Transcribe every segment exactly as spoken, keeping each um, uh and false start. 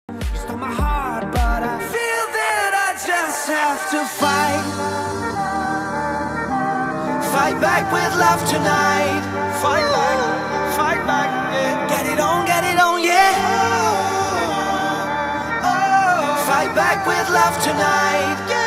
You stole my heart, but I feel that I just have to fight. Fight back with love tonight. Fight back, fight back, yeah. Get it on, get it on, yeah. Oh, fight back with love tonight, yeah.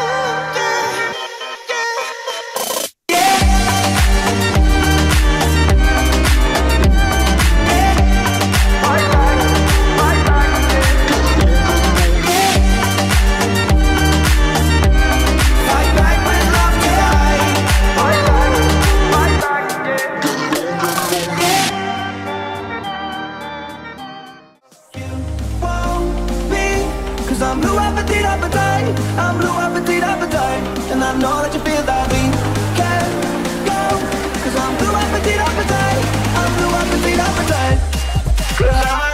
I'm blue appetite, appetite. I'm blue appetite, appetite. And I know that you feel that we can go. Cause I'm blue appetite, appetite. I'm blue appetite, appetite.